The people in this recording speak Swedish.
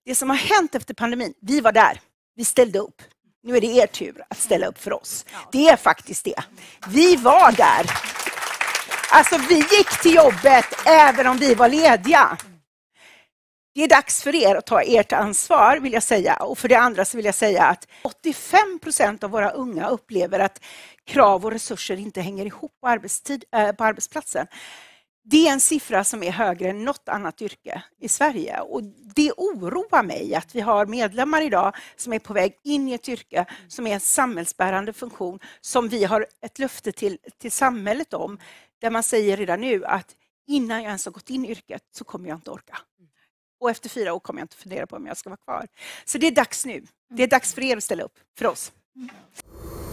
det som har hänt efter pandemin, vi var där, vi ställde upp. Nu är det er tur att ställa upp för oss. Det är faktiskt det. Vi var där. Alltså vi gick till jobbet även om vi var lediga. Det är dags för er att ta ert ansvar, vill jag säga. Och för det andra så vill jag säga att 85% av våra unga upplever att krav och resurser inte hänger ihop på arbetsplatsen. Det är en siffra som är högre än något annat yrke i Sverige. Och det oroar mig att vi har medlemmar idag som är på väg in i ett yrke som är en samhällsbärande funktion som vi har ett löfte till samhället om. Där man säger redan nu att innan jag ens har gått in i yrket så kommer jag inte orka. Och efter 4 år kommer jag inte fundera på om jag ska vara kvar. Så det är dags nu. Det är dags för er att ställa upp för oss.